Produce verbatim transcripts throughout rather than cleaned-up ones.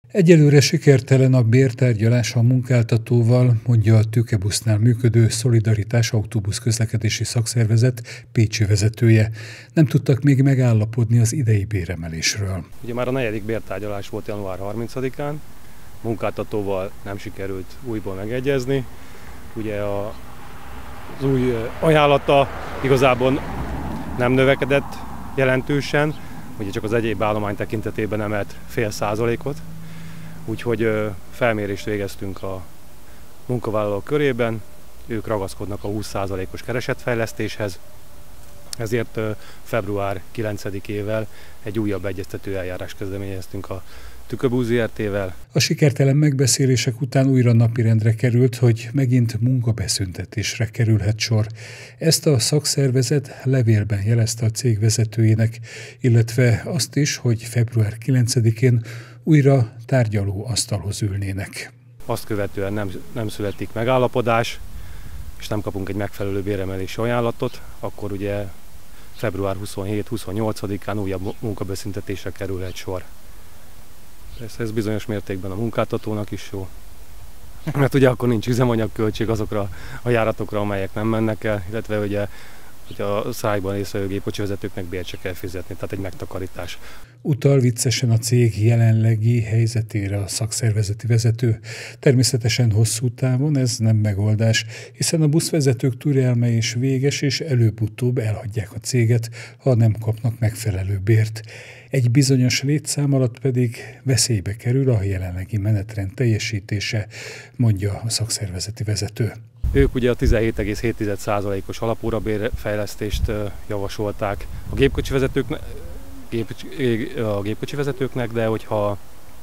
Egyelőre sikertelen a bértárgyalás a munkáltatóval, mondja a Tőkebusznál működő Szolidaritás autóbusz közlekedési szakszervezet pécsi vezetője. Nem tudtak még megállapodni az idei béremelésről. Ugye már a negyedik bértárgyalás volt január harmincadikán, munkáltatóval nem sikerült újból megegyezni. Ugye a, az új ajánlata igazából nem növekedett jelentősen, ugye csak az egyéb állomány tekintetében emelt fél százalékot. Úgyhogy felmérést végeztünk a munkavállalók körében, ők ragaszkodnak a húsz százalékos keresetfejlesztéshez, ezért február kilencedikével egy újabb egyeztető eljárás kezdeményeztünk a Tüköbusz Zé Er Té-vel. A sikertelen megbeszélések után újra napirendre került, hogy megint munkabeszüntetésre kerülhet sor. Ezt a szakszervezet levélben jelezte a cég vezetőjének, illetve azt is, hogy február kilencedikén újra tárgyaló asztalhoz ülnének. Azt követően nem, nem születik megállapodás, és nem kapunk egy megfelelő béremelési ajánlatot, akkor ugye február huszonhét-huszonnyolcadikán újabb munkabeszüntetésre kerülhet sor. Persze ez bizonyos mértékben a munkáltatónak is jó, mert ugye akkor nincs üzemanyagköltség azokra a járatokra, amelyek nem mennek el, illetve ugye hogy a szájban részvevő gépkocsi vezetőknek bért se kell fizetni, tehát egy megtakarítás. Utal viccesen a cég jelenlegi helyzetére a szakszervezeti vezető. Természetesen hosszú távon ez nem megoldás, hiszen a buszvezetők türelme is véges, és előbb-utóbb elhagyják a céget, ha nem kapnak megfelelő bért. Egy bizonyos létszám alatt pedig veszélybe kerül a jelenlegi menetrend teljesítése, mondja a szakszervezeti vezető. Ők ugye a tizenhét egész hét százalékos alapórabérfejlesztést javasolták a gépkocsi vezetőknek, gép, a gépkocsi vezetőknek, de hogyha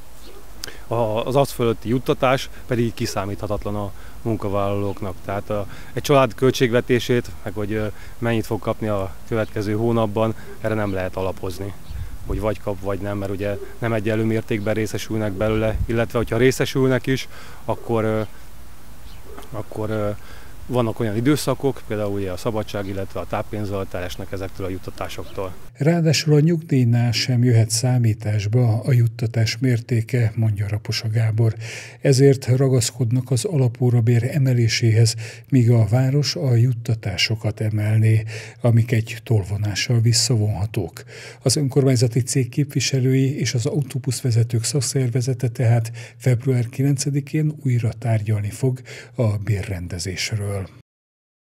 az az fölötti juttatás pedig kiszámíthatatlan a munkavállalóknak. Tehát a, egy család költségvetését, meg hogy mennyit fog kapni a következő hónapban, erre nem lehet alapozni, hogy vagy kap, vagy nem, mert ugye nem egyenlő mértékben részesülnek belőle, illetve hogyha részesülnek is, akkor akkor vannak olyan időszakok, például ugye a szabadság, illetve a táppénzaltár esnek ezektől a juttatásoktól. Ráadásul a nyugdíjnál sem jöhet számításba a juttatás mértéke, mondja Raposa Gábor. Ezért ragaszkodnak az alapórabér emeléséhez, míg a város a juttatásokat emelné, amik egy tolvonással visszavonhatók. Az önkormányzati cég képviselői és az autóbuszvezetők szakszervezete tehát február kilencedikén újra tárgyalni fog a bérrendezésről.